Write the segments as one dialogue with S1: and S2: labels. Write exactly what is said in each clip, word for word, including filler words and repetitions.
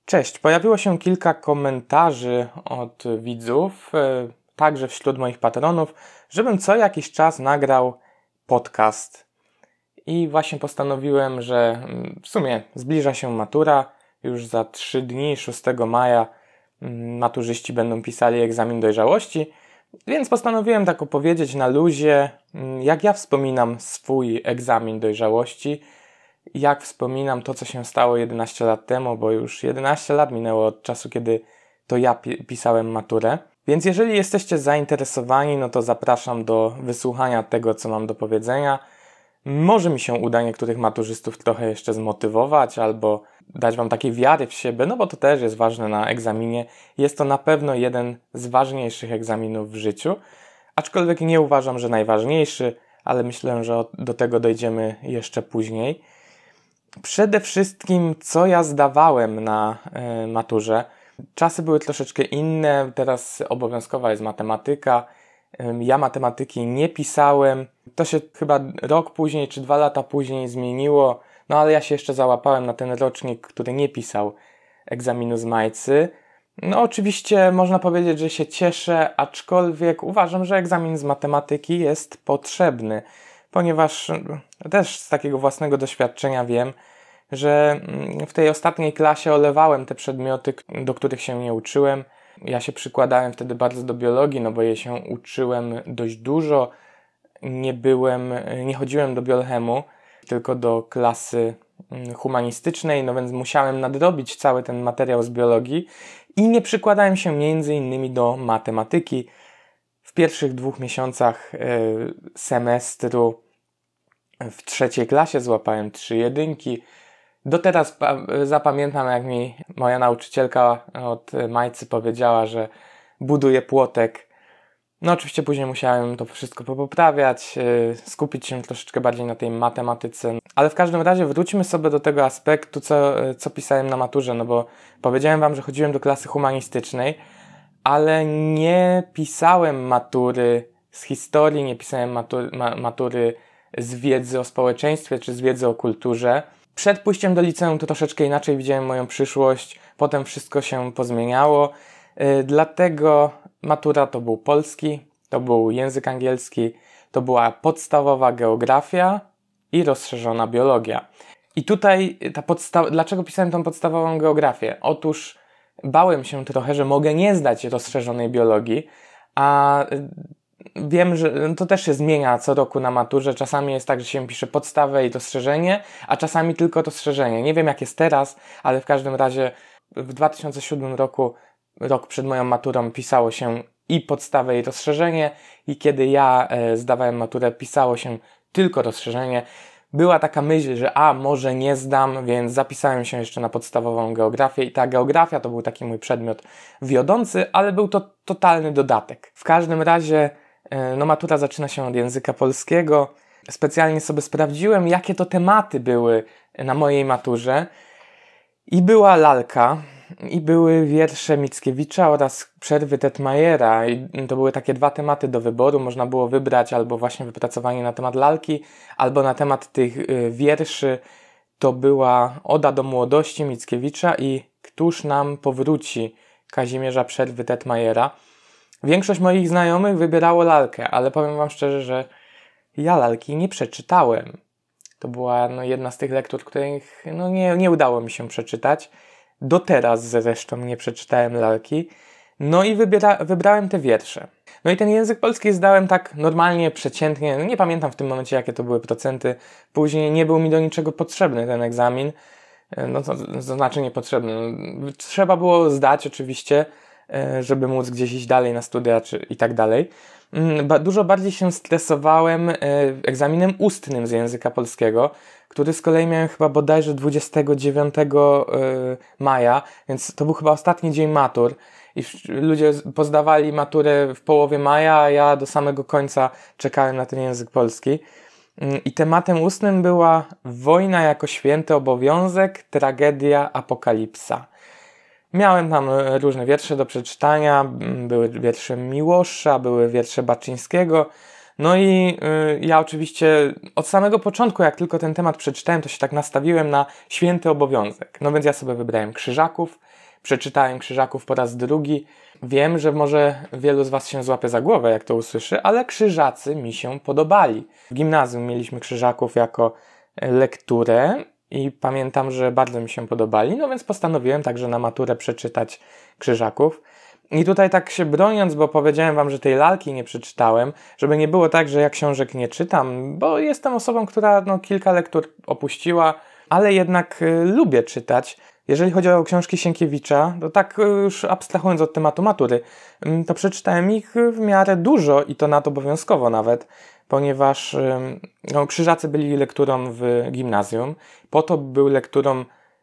S1: Cześć, pojawiło się kilka komentarzy od widzów, e, także wśród moich patronów, żebym co jakiś czas nagrał podcast. I właśnie postanowiłem, że mm, w sumie zbliża się matura, już za trzy dni, szóstego maja mm, maturzyści będą pisali egzamin dojrzałości, więc postanowiłem tak opowiedzieć na luzie, mm, jak ja wspominam swój egzamin dojrzałości, jak wspominam to, co się stało jedenaście lat temu, bo już jedenaście lat minęło od czasu, kiedy to ja pi- pisałem maturę. Więc jeżeli jesteście zainteresowani, no to zapraszam do wysłuchania tego, co mam do powiedzenia. Może mi się uda niektórych maturzystów trochę jeszcze zmotywować albo dać wam takiej wiary w siebie, no bo to też jest ważne na egzaminie. Jest to na pewno jeden z ważniejszych egzaminów w życiu, aczkolwiek nie uważam, że najważniejszy, ale myślę, że do tego dojdziemy jeszcze później. Przede wszystkim, co ja zdawałem na y, maturze. Czasy były troszeczkę inne, teraz obowiązkowa jest matematyka. Y, ja matematyki nie pisałem. To się chyba rok później czy dwa lata później zmieniło, no ale ja się jeszcze załapałem na ten rocznik, który nie pisał egzaminu z majcy. No oczywiście można powiedzieć, że się cieszę, aczkolwiek uważam, że egzamin z matematyki jest potrzebny. Ponieważ też z takiego własnego doświadczenia wiem, że w tej ostatniej klasie olewałem te przedmioty, do których się nie uczyłem. Ja się przykładałem wtedy bardzo do biologii, no bo jej się uczyłem dość dużo. Nie byłem, nie chodziłem do biolchemu, tylko do klasy humanistycznej, no więc musiałem nadrobić cały ten materiał z biologii i nie przykładałem się między innymi do matematyki. W pierwszych dwóch miesiącach semestru w trzeciej klasie złapałem trzy jedynki. Do teraz pa- zapamiętam, jak mi moja nauczycielka od majcy powiedziała, że buduje płotek. No oczywiście później musiałem to wszystko poprawiać, yy, skupić się troszeczkę bardziej na tej matematyce. Ale w każdym razie wróćmy sobie do tego aspektu, co, co pisałem na maturze, no bo powiedziałem wam, że chodziłem do klasy humanistycznej, ale nie pisałem matury z historii, nie pisałem matury, ma, matury z wiedzy o społeczeństwie czy z wiedzy o kulturze. Przed pójściem do liceum to troszeczkę inaczej widziałem moją przyszłość, potem wszystko się pozmieniało, yy, dlatego matura to był polski, to był język angielski, to była podstawowa geografia i rozszerzona biologia. I tutaj ta podsta- dlaczego pisałem tą podstawową geografię? Otóż bałem się trochę, że mogę nie zdać rozszerzonej biologii, a wiem, że to też się zmienia co roku na maturze. Czasami jest tak, że się pisze podstawę i rozszerzenie, a czasami tylko rozszerzenie. Nie wiem, jak jest teraz, ale w każdym razie w dwa tysiące siódmym roku, rok przed moją maturą, pisało się i podstawę i rozszerzenie i kiedy ja e, zdawałem maturę, pisało się tylko rozszerzenie. Była taka myśl, że a, może nie zdam, więc zapisałem się jeszcze na podstawową geografię i ta geografia to był taki mój przedmiot wiodący, ale był to totalny dodatek. W każdym razie no matura zaczyna się od języka polskiego. Specjalnie sobie sprawdziłem, jakie to tematy były na mojej maturze. I była lalka, i były wiersze Mickiewicza oraz przerwy Tetmajera. I to były takie dwa tematy do wyboru. Można było wybrać albo właśnie wypracowanie na temat lalki, albo na temat tych wierszy. To była Oda do młodości Mickiewicza i Któż nam powróci Kazimierza Przerwy Tetmajera. Większość moich znajomych wybierało lalkę, ale powiem wam szczerze, że ja lalki nie przeczytałem. To była no, jedna z tych lektur, których no, nie, nie udało mi się przeczytać. Do teraz zresztą nie przeczytałem lalki. No i wybiera, wybrałem te wiersze. No i ten język polski zdałem tak normalnie, przeciętnie. No, nie pamiętam w tym momencie, jakie to były procenty. Później nie był mi do niczego potrzebny ten egzamin. No to, to znaczy niepotrzebny. No, trzeba było zdać oczywiście, żeby móc gdzieś iść dalej na studia czy i tak dalej. Dużo bardziej się stresowałem egzaminem ustnym z języka polskiego, który z kolei miałem chyba bodajże dwudziestego dziewiątego maja, więc to był chyba ostatni dzień matur i ludzie pozdawali maturę w połowie maja, a ja do samego końca czekałem na ten język polski. I tematem ustnym była wojna jako święty obowiązek, tragedia, apokalipsa. Miałem tam różne wiersze do przeczytania, były wiersze Miłosza, były wiersze Baczyńskiego, No i y, ja oczywiście od samego początku, jak tylko ten temat przeczytałem, to się tak nastawiłem na święty obowiązek. No więc ja sobie wybrałem Krzyżaków, przeczytałem Krzyżaków po raz drugi. Wiem, że może wielu z Was się złapie za głowę, jak to usłyszy, ale Krzyżacy mi się podobali. W gimnazjum mieliśmy Krzyżaków jako lekturę i pamiętam, że bardzo mi się podobali, no więc postanowiłem także na maturę przeczytać Krzyżaków. I tutaj tak się broniąc, bo powiedziałem Wam, że tej lalki nie przeczytałem, żeby nie było tak, że ja książek nie czytam, bo jestem osobą, która no, kilka lektur opuściła, ale jednak y, lubię czytać. Jeżeli chodzi o książki Sienkiewicza, to tak y, już abstrahując od tematu matury, y, to przeczytałem ich w miarę dużo i to nadobowiązkowo nawet, ponieważ y, no, Krzyżacy byli lekturą w gimnazjum, Potop był lekturą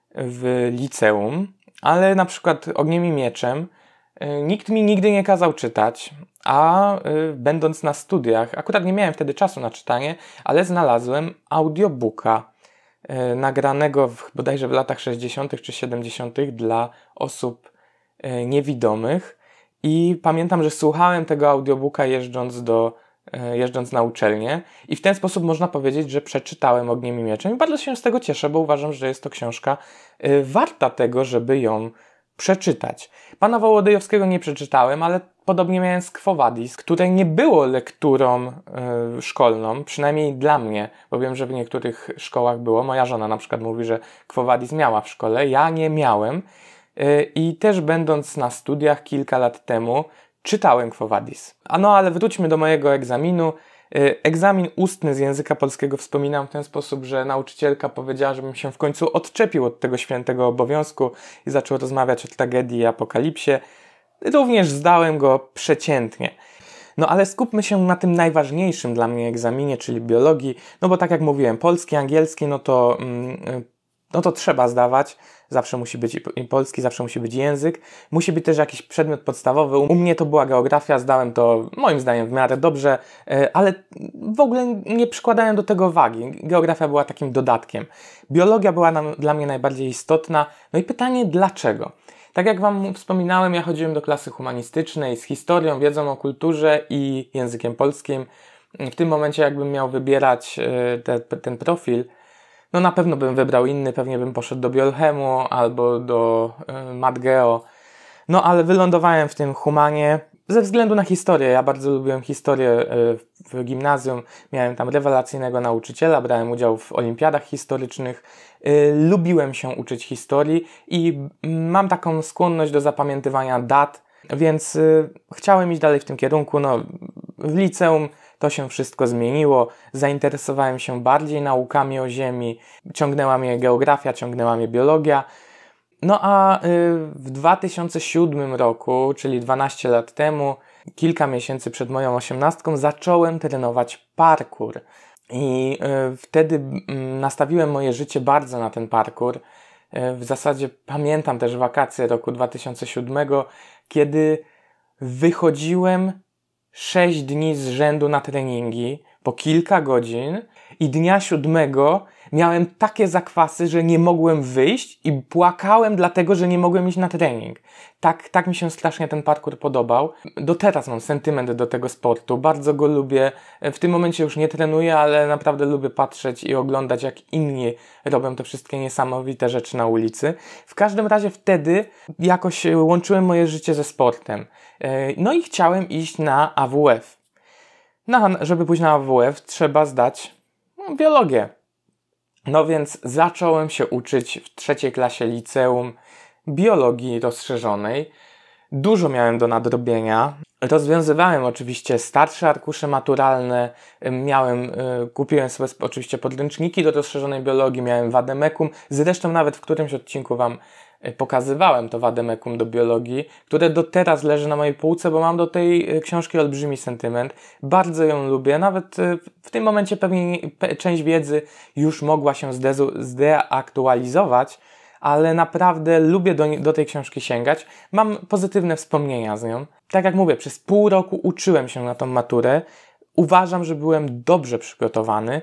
S1: w liceum, ale na przykład Ogniem i Mieczem nikt mi nigdy nie kazał czytać, a y, będąc na studiach, akurat nie miałem wtedy czasu na czytanie, ale znalazłem audiobooka y, nagranego w, bodajże w latach sześćdziesiątych czy siedemdziesiątych dla osób y, niewidomych i pamiętam, że słuchałem tego audiobooka jeżdżąc, do, y, jeżdżąc na uczelnię i w ten sposób można powiedzieć, że przeczytałem Ogniem i Mieczem i bardzo się z tego cieszę, bo uważam, że jest to książka y, warta tego, żeby ją przeczytać. Pana Wołodyjowskiego nie przeczytałem, ale podobnie miałem z Quo Vadis, które nie było lekturą y, szkolną, przynajmniej dla mnie, bo wiem, że w niektórych szkołach było. Moja żona na przykład mówi, że Quo Vadis miała w szkole, ja nie miałem y, i też będąc na studiach kilka lat temu czytałem Quo Vadis. A no, ale wróćmy do mojego egzaminu. Egzamin ustny z języka polskiego wspominam w ten sposób, że nauczycielka powiedziała, żebym się w końcu odczepił od tego świętego obowiązku i zaczął rozmawiać o tragedii i apokalipsie. Również zdałem go przeciętnie. No ale skupmy się na tym najważniejszym dla mnie egzaminie, czyli biologii, no bo tak jak mówiłem, polski, angielski, no to, no to trzeba zdawać. Zawsze musi być i polski, zawsze musi być język. Musi być też jakiś przedmiot podstawowy. U mnie to była geografia, zdałem to moim zdaniem w miarę dobrze, ale w ogóle nie przykładałem do tego wagi. Geografia była takim dodatkiem. Biologia była nam, dla mnie najbardziej istotna. No i pytanie dlaczego? Tak jak Wam wspominałem, ja chodziłem do klasy humanistycznej z historią, wiedzą o kulturze i językiem polskim. W tym momencie jakbym miał wybierać te, ten profil, no na pewno bym wybrał inny, pewnie bym poszedł do Biolchemu albo do y, MatGeo. No ale wylądowałem w tym humanie ze względu na historię. Ja bardzo lubiłem historię y, w gimnazjum. Miałem tam rewelacyjnego nauczyciela, brałem udział w olimpiadach historycznych. Y, lubiłem się uczyć historii i y, mam taką skłonność do zapamiętywania dat, więc y, chciałem iść dalej w tym kierunku. No, w liceum to się wszystko zmieniło, zainteresowałem się bardziej naukami o Ziemi, ciągnęła mnie geografia, ciągnęła mnie biologia. No a w dwa tysiące siódmym roku, czyli dwanaście lat temu, kilka miesięcy przed moją osiemnastką, zacząłem trenować parkour. I wtedy nastawiłem moje życie bardzo na ten parkour. W zasadzie pamiętam też wakacje roku dwa tysiące siódmego, kiedy wychodziłem sześć dni z rzędu na treningi, po kilka godzin i dnia siódmego miałem takie zakwasy, że nie mogłem wyjść i płakałem dlatego, że nie mogłem iść na trening. Tak, tak mi się strasznie ten parkour podobał. Do teraz mam sentyment do tego sportu, bardzo go lubię. W tym momencie już nie trenuję, ale naprawdę lubię patrzeć i oglądać, jak inni robią te wszystkie niesamowite rzeczy na ulicy. W każdym razie wtedy jakoś łączyłem moje życie ze sportem. No i chciałem iść na A W F. No, żeby pójść na A W F, trzeba zdać no, biologię. No więc zacząłem się uczyć w trzeciej klasie liceum biologii rozszerzonej. Dużo miałem do nadrobienia. Rozwiązywałem oczywiście starsze arkusze maturalne. Miałem, kupiłem sobie oczywiście podręczniki do rozszerzonej biologii. Miałem Vademekum. Zresztą nawet w którymś odcinku Wam pokazywałem to Vademekum do biologii, które do teraz leży na mojej półce, bo mam do tej książki olbrzymi sentyment. Bardzo ją lubię. Nawet w tym momencie pewnie część wiedzy już mogła się zdeaktualizować, ale naprawdę lubię do, do tej książki sięgać. Mam pozytywne wspomnienia z nią. Tak jak mówię, przez pół roku uczyłem się na tą maturę. Uważam, że byłem dobrze przygotowany.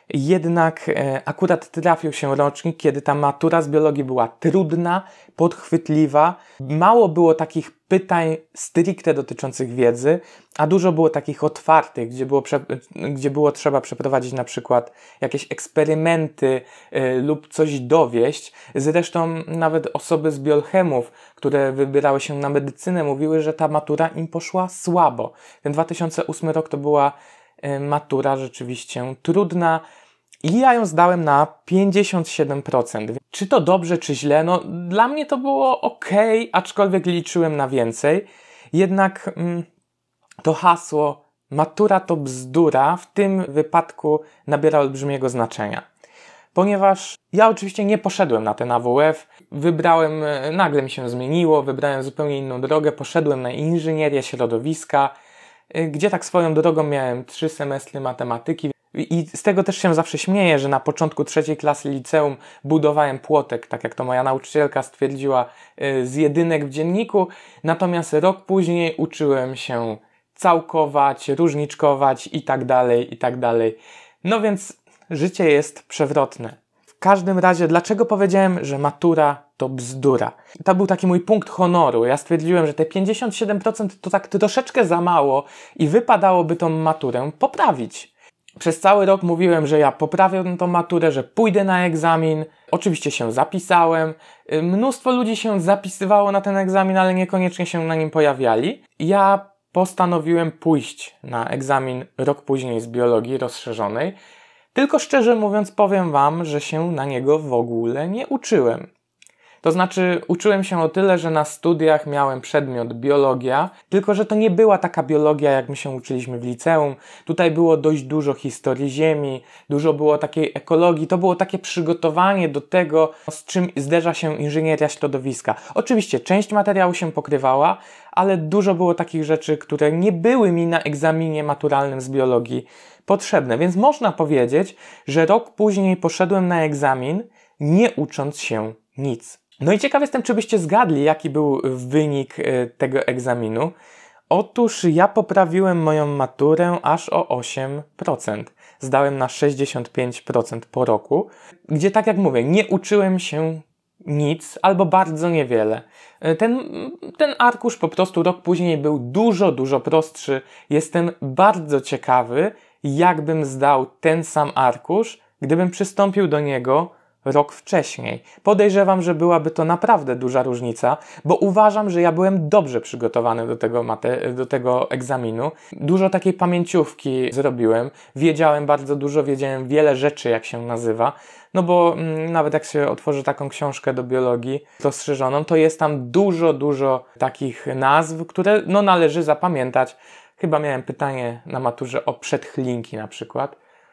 S1: Jednak e, akurat trafił się rocznik, kiedy ta matura z biologii była trudna, podchwytliwa. Mało było takich pytań stricte dotyczących wiedzy, a dużo było takich otwartych, gdzie było, prze, gdzie było trzeba przeprowadzić na przykład jakieś eksperymenty e, lub coś dowieść. Zresztą nawet osoby z biochemów, które wybierały się na medycynę, mówiły, że ta matura im poszła słabo. Ten dwa tysiące ósmy rok to była e, matura rzeczywiście trudna, i ja ją zdałem na pięćdziesiąt siedem procent. Czy to dobrze, czy źle? No, dla mnie to było ok, aczkolwiek liczyłem na więcej. Jednak mm, to hasło matura to bzdura w tym wypadku nabiera olbrzymiego znaczenia. Ponieważ ja oczywiście nie poszedłem na ten A W F, wybrałem, nagle mi się zmieniło, wybrałem zupełnie inną drogę, poszedłem na inżynierię środowiska, gdzie tak swoją drogą miałem trzy semestry matematyki. I z tego też się zawsze śmieję, że na początku trzeciej klasy liceum budowałem płotek, tak jak to moja nauczycielka stwierdziła, z jedynek w dzienniku, natomiast rok później uczyłem się całkować, różniczkować i tak dalej, i tak dalej. No więc życie jest przewrotne. W każdym razie, dlaczego powiedziałem, że matura to bzdura? To był taki mój punkt honoru. Ja stwierdziłem, że te pięćdziesiąt siedem procent to tak troszeczkę za mało i wypadałoby tą maturę poprawić. Przez cały rok mówiłem, że ja poprawię tą maturę, że pójdę na egzamin. Oczywiście się zapisałem. Mnóstwo ludzi się zapisywało na ten egzamin, ale niekoniecznie się na nim pojawiali. Ja postanowiłem pójść na egzamin rok później z biologii rozszerzonej. Tylko szczerze mówiąc powiem Wam, że się na niego w ogóle nie uczyłem. To znaczy uczyłem się o tyle, że na studiach miałem przedmiot biologia, tylko że to nie była taka biologia, jak my się uczyliśmy w liceum. Tutaj było dość dużo historii Ziemi, dużo było takiej ekologii. To było takie przygotowanie do tego, z czym zderza się inżynieria środowiska. Oczywiście część materiału się pokrywała, ale dużo było takich rzeczy, które nie były mi na egzaminie maturalnym z biologii potrzebne. Więc można powiedzieć, że rok później poszedłem na egzamin, nie ucząc się nic. No i ciekaw jestem, czy byście zgadli, jaki był wynik tego egzaminu. Otóż ja poprawiłem moją maturę aż o osiem procent. Zdałem na sześćdziesiąt pięć procent po roku, gdzie tak jak mówię, nie uczyłem się nic albo bardzo niewiele. Ten, ten arkusz po prostu rok później był dużo, dużo prostszy. Jestem bardzo ciekawy, jakbym zdał ten sam arkusz, gdybym przystąpił do niego rok wcześniej. Podejrzewam, że byłaby to naprawdę duża różnica, bo uważam, że ja byłem dobrze przygotowany do tego, mate- do tego egzaminu. Dużo takiej pamięciówki zrobiłem. Wiedziałem bardzo dużo, wiedziałem wiele rzeczy, jak się nazywa. No bo mm, nawet jak się otworzy taką książkę do biologii rozszerzoną, to jest tam dużo, dużo takich nazw, które no należy zapamiętać. Chyba miałem pytanie na maturze o przedchlinki na przykład.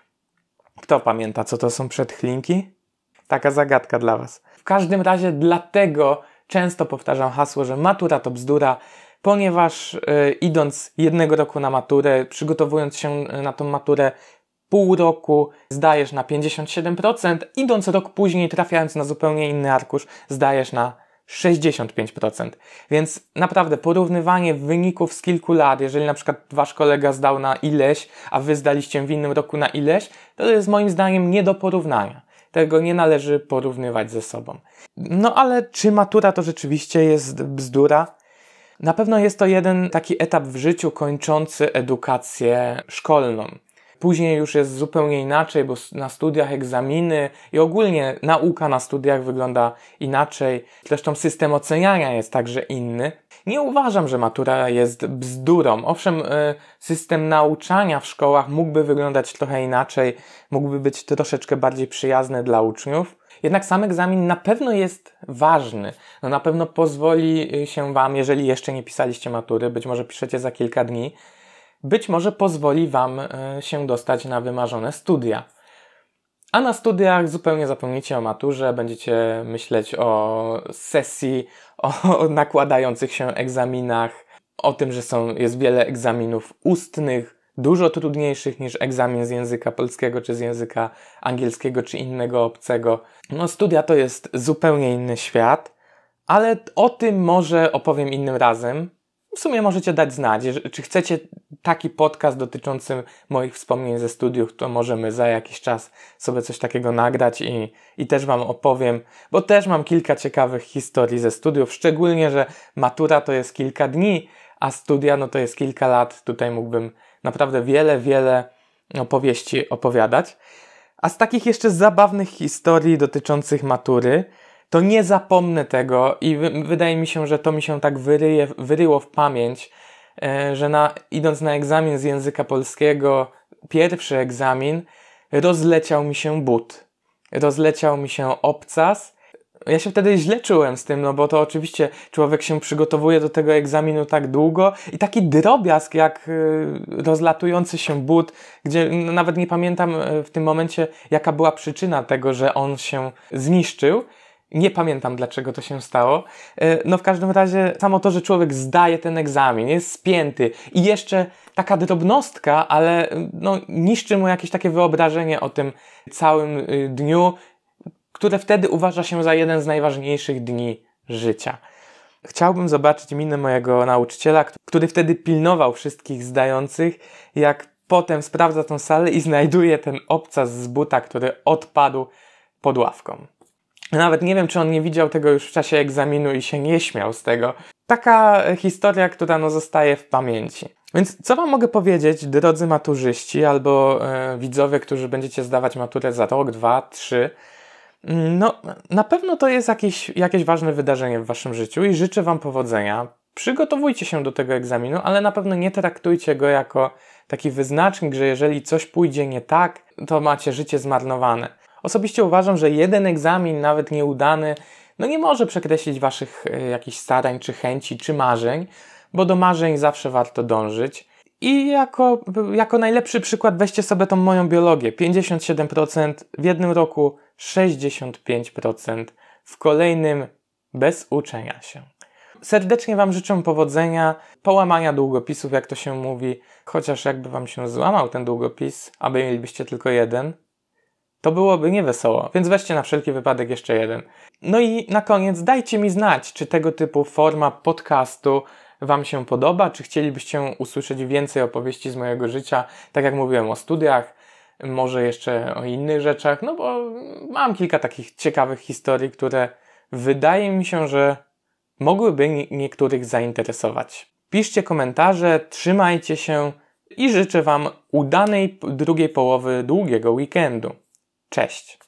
S1: Kto pamięta, co to są przedchlinki? Taka zagadka dla Was. W każdym razie dlatego często powtarzam hasło, że matura to bzdura, ponieważ yy, idąc jednego roku na maturę, przygotowując się na tą maturę pół roku, zdajesz na pięćdziesiąt siedem procent, idąc rok później, trafiając na zupełnie inny arkusz, zdajesz na sześćdziesiąt pięć procent. Więc naprawdę porównywanie wyników z kilku lat, jeżeli na przykład Wasz kolega zdał na ileś, a Wy zdaliście w innym roku na ileś, to jest moim zdaniem nie do porównania. Tego nie należy porównywać ze sobą. No ale czy matura to rzeczywiście jest bzdura? Na pewno jest to jeden taki etap w życiu kończący edukację szkolną. Później już jest zupełnie inaczej, bo na studiach egzaminy i ogólnie nauka na studiach wygląda inaczej. Zresztą system oceniania jest także inny. Nie uważam, że matura jest bzdurą. Owszem, system nauczania w szkołach mógłby wyglądać trochę inaczej, mógłby być troszeczkę bardziej przyjazny dla uczniów. Jednak sam egzamin na pewno jest ważny. No na pewno pozwoli się Wam, jeżeli jeszcze nie pisaliście matury, być może piszecie za kilka dni, być może pozwoli Wam się dostać na wymarzone studia. A na studiach zupełnie zapomnicie o maturze, będziecie myśleć o sesji, o nakładających się egzaminach, o tym, że są, jest wiele egzaminów ustnych, dużo trudniejszych niż egzamin z języka polskiego, czy z języka angielskiego, czy innego obcego. No studia to jest zupełnie inny świat, ale o tym może opowiem innym razem. W sumie możecie dać znać, czy chcecie taki podcast dotyczący moich wspomnień ze studiów, to możemy za jakiś czas sobie coś takiego nagrać i, i też wam opowiem, bo też mam kilka ciekawych historii ze studiów, szczególnie, że matura to jest kilka dni, a studia no to jest kilka lat. Tutaj mógłbym naprawdę wiele, wiele opowieści opowiadać. A z takich jeszcze zabawnych historii dotyczących matury, to nie zapomnę tego i wy, wydaje mi się, że to mi się tak wyryje, wyryło w pamięć, e, że na, idąc na egzamin z języka polskiego, pierwszy egzamin, rozleciał mi się but. Rozleciał mi się obcas. Ja się wtedy źle czułem z tym, no bo to oczywiście człowiek się przygotowuje do tego egzaminu tak długo i taki drobiazg jak y, rozlatujący się but, gdzie no, nawet nie pamiętam w tym momencie, jaka była przyczyna tego, że on się zniszczył. Nie pamiętam, dlaczego to się stało. No w każdym razie samo to, że człowiek zdaje ten egzamin, jest spięty i jeszcze taka drobnostka, ale no, niszczy mu jakieś takie wyobrażenie o tym całym dniu, które wtedy uważa się za jeden z najważniejszych dni życia. Chciałbym zobaczyć minę mojego nauczyciela, który wtedy pilnował wszystkich zdających, jak potem sprawdza tą salę i znajduje ten obcas z buta, który odpadł pod ławką. Nawet nie wiem, czy on nie widział tego już w czasie egzaminu i się nie śmiał z tego. Taka historia, która no zostaje w pamięci. Więc co wam mogę powiedzieć, drodzy maturzyści albo e, widzowie, którzy będziecie zdawać maturę za rok, dwa, trzy. No, na pewno to jest jakieś, jakieś ważne wydarzenie w waszym życiu i życzę wam powodzenia. Przygotowujcie się do tego egzaminu, ale na pewno nie traktujcie go jako taki wyznacznik, że jeżeli coś pójdzie nie tak, to macie życie zmarnowane. Osobiście uważam, że jeden egzamin, nawet nieudany, no nie może przekreślić waszych y, jakichś starań, czy chęci, czy marzeń, bo do marzeń zawsze warto dążyć. I jako, jako najlepszy przykład weźcie sobie tą moją biologię. pięćdziesiąt siedem procent w jednym roku, sześćdziesiąt pięć procent w kolejnym bez uczenia się. Serdecznie wam życzę powodzenia, połamania długopisów, jak to się mówi, chociaż jakby wam się złamał ten długopis, a wy mielibyście tylko jeden, to byłoby niewesoło, więc weźcie na wszelki wypadek jeszcze jeden. No i na koniec dajcie mi znać, czy tego typu forma podcastu wam się podoba, czy chcielibyście usłyszeć więcej opowieści z mojego życia, tak jak mówiłem o studiach, może jeszcze o innych rzeczach, no bo mam kilka takich ciekawych historii, które wydaje mi się, że mogłyby niektórych zainteresować. Piszcie komentarze, trzymajcie się i życzę wam udanej drugiej połowy długiego weekendu. Cześć!